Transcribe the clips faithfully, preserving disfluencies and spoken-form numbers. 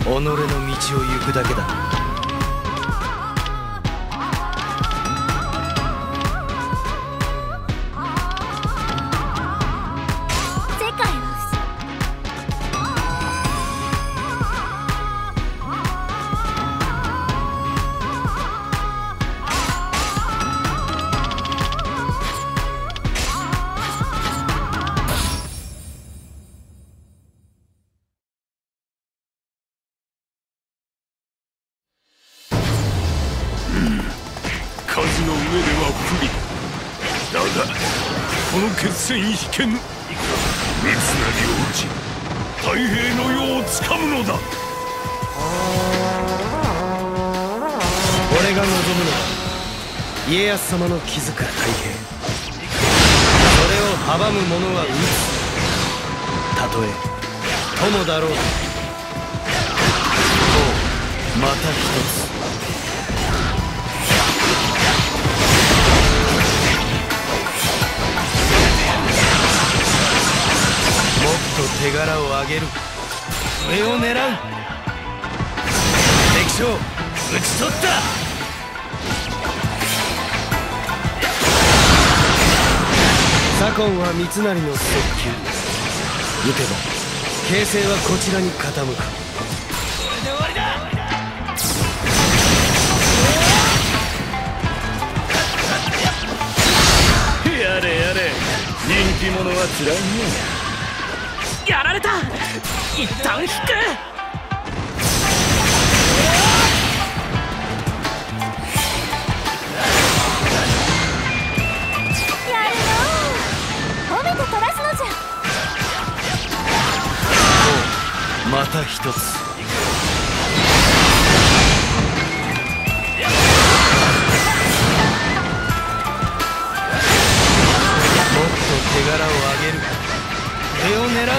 己の道を行くだけだ。 戦意被験、三成を討ち太平の世をつかむのだ。 俺が望むのは家康様の築く太平。それを阻む者は討つ。たとえ友だろうと。こうまた一つ。手柄を上げる。上を狙う。敵将討ち取った。左近は三成の速球。撃てば形勢はこちらに傾く。これで終わりだ。 やれやれ、人気者はつらいね。 やられた。一旦引く。 やるの褒めて取らすのじゃ。 また一つ。もっと手柄を上げる。上を狙う。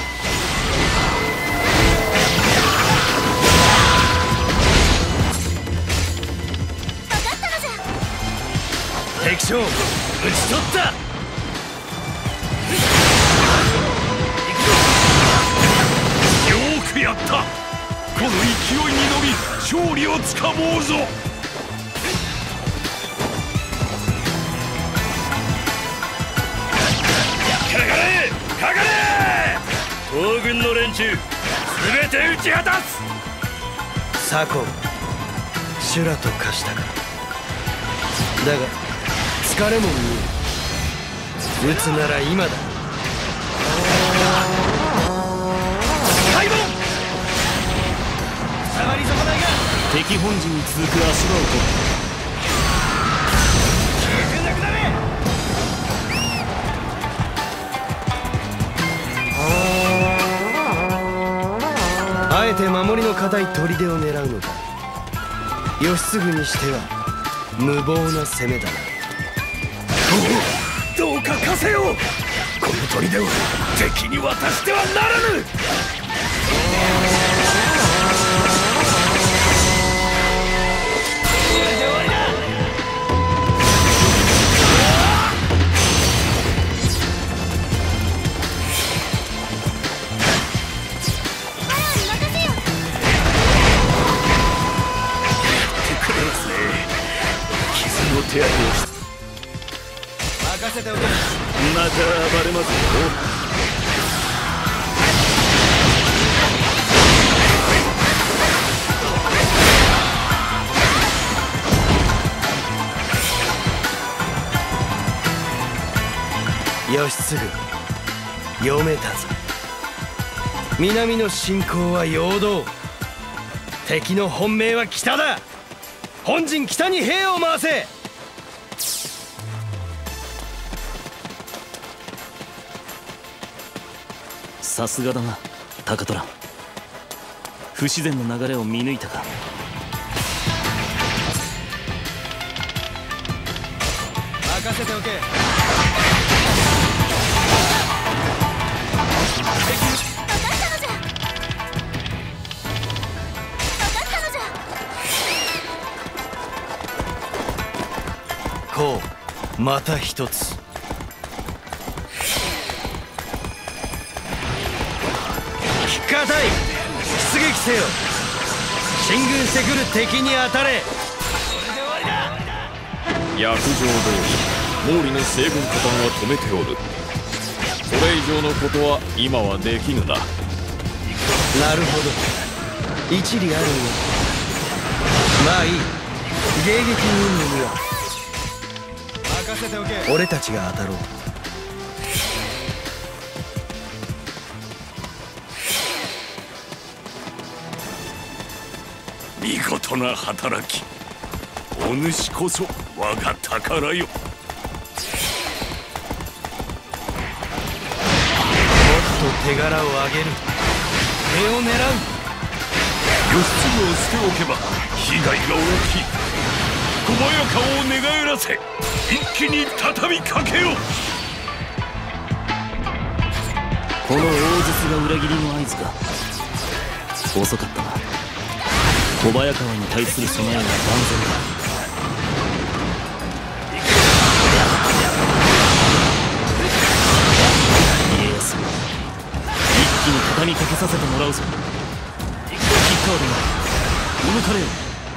敵将討ち取った。よくやった。この勢いに乗り勝利をつかもうぞ。かかれかかれ。東軍の連中全て討ち果たす。 左近修羅と化したか。だが疲れも見える。撃つなら今だ。開門。下がり損ないが敵本陣に続く足場を取る。 あえて守りの固い砦を狙うのだ。義継にしては無謀な攻めだな。 どうか貸せよ。この砦を敵に渡してはならぬ。これで終わりだ。手当てをし任せておけ。 また暴れますよ。義継読めたぞ。南の侵攻は陽動。敵の本命は北だ。本陣北に兵を回せ。 さすがだな、高虎。不自然な流れを見抜いたか。 任せておけ。こうまた一つ。引っかたい。出撃せよ。 進軍してくる敵に当たれ。 約定通り毛利の西軍下団は止めておる。それ以上のことは今はできぬな。 なるほど、一理あるんや。まあいい、迎撃任務には任せておけ。俺たちが当たろう。 見事な働き。お主こそ我が宝よ。もっと手柄を上げる。手を狙う。 義経を捨ておけば被害が大きい。小早川を寝返らせ一気に畳みかけよう。 この大筒が裏切りの合図か。遅かったな。小早川に対する備えは万全だ。家康、一気に畳みかけさせてもらうぞ。吉川殿、お抜かれよ。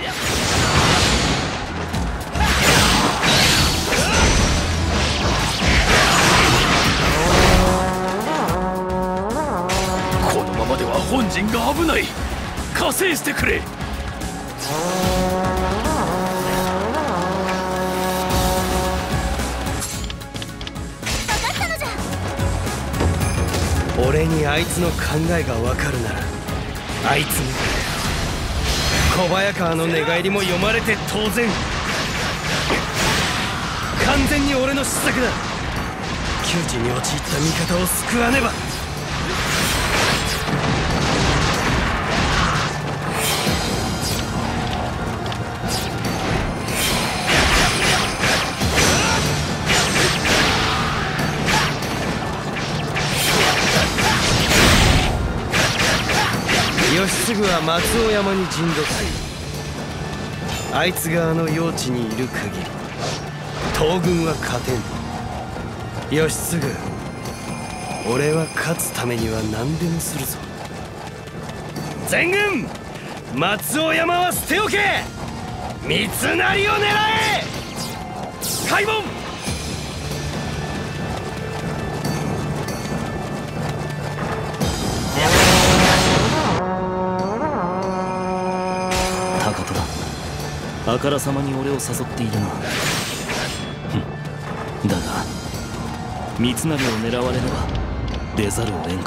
このままでは本陣が危ない。加勢してくれ。 俺にあいつの考えが分かるなら、あいつに小早川の寝返りも読まれて当然。完全に俺の失策だ。窮地に陥った味方を救わねば。義継は松尾山に陣取っている。あいつがあの用地にいる限り東軍は勝てん。義継、俺は勝つためには何でもするぞ。全軍松尾山は捨ておけ。三成を狙え。開門。 あからさまに俺を誘っているな。だが三成を狙われれば出ざるを得んか。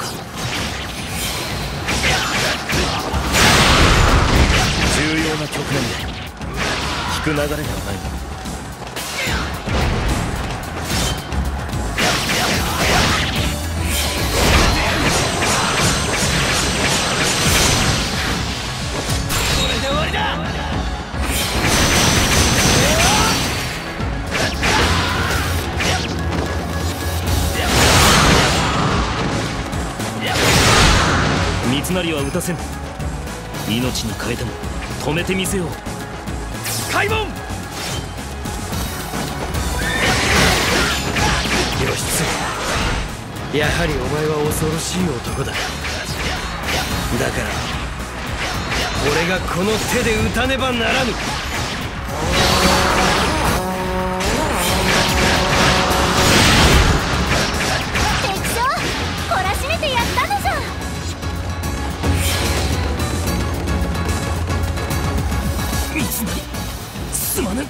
重要な局面で引く流れではない。 これで終わりだ。 三成は撃たせん。命に代えても止めてみせよう。 開門。義経、やはりお前は恐ろしい男だ。だから俺がこの手で撃たねばならぬ。 敵将、懲らしめてやったのじゃ。 三成、すまぬ。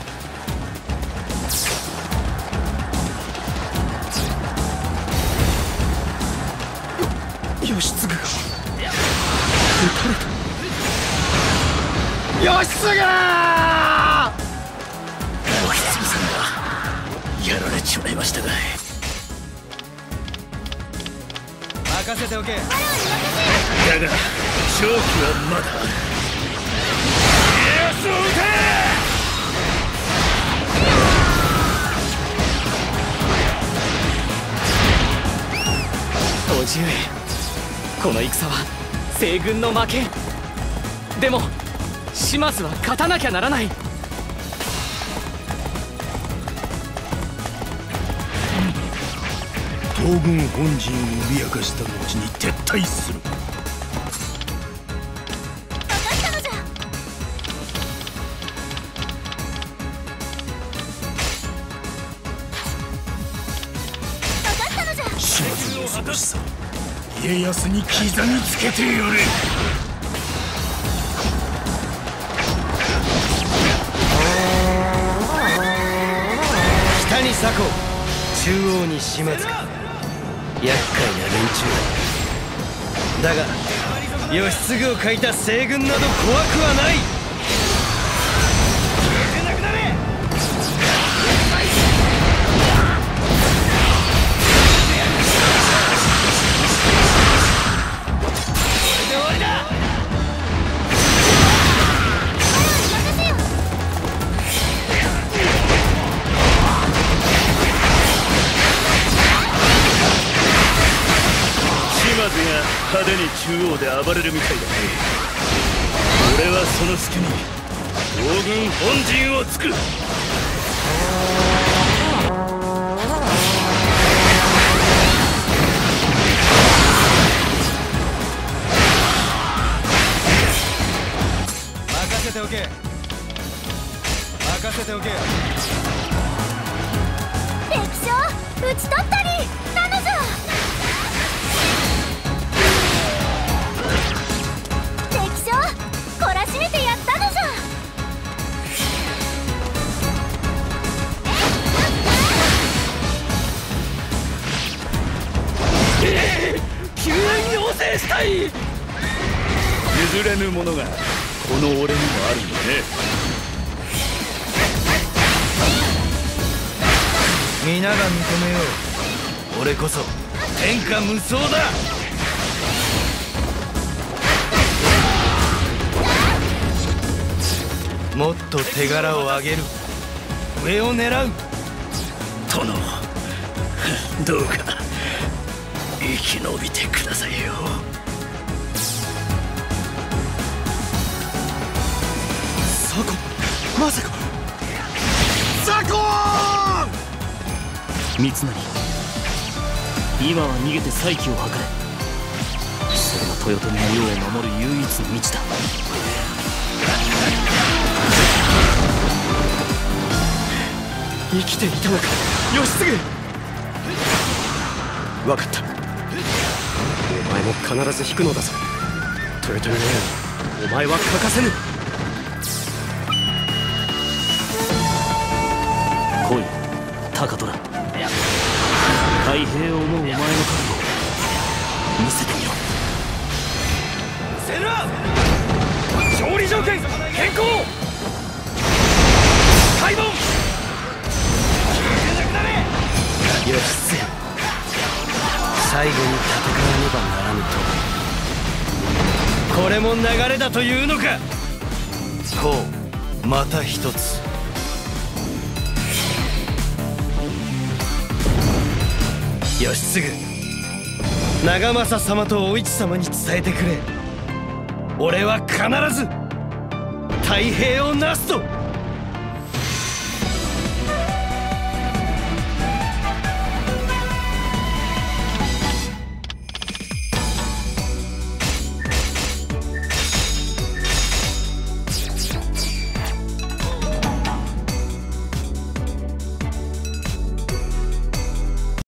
義経が撃たれた。 義経！ 義経さんがやられちまいましたが。 任せておけ。 だが勝機はまだある。 家康を撃て！ 叔父上、この戦は西軍の負け。でも島津は勝たなきゃならない。 東軍本陣を脅かした後に撤退する。 分かったのじゃ。 恐ろしさ、家康に刻みつけてやれ。 北に左近、中央に島津か。厄介な連中だ。だが義継を欠いた西軍など怖くはない。 派手に中央で暴れるみたいだね。俺はその隙に東軍本陣を突く。 任せておけ、任せておけ。 敵将討ち取ったりなのじゃ。懲らしめてやったのじゃ。 えー、救援要請したい。 譲れぬものがこの俺にもあるんだね。 皆が認めよう。俺こそ天下無双だ。もっと手柄を上げる。上を狙う。 殿、どうか生き延びてくださいよ。 左近、まさか左近。 三成、今は逃げて再起を図れ。それが豊臣の世を守る唯一の道だ。 生きていたのか義継。分かった。お前も必ず引くのだぞ。豊臣の世にお前は欠かせぬ。 来い高虎。太平を思うお前の覚悟を見せてみろ。 セルア勝利条件変更。開門。義経、最後に戦わねばならぬと。これも流れだというのか。こうまた一つ。義継、長政様とお市様に伝えてくれ。俺は必ず太平をなすと。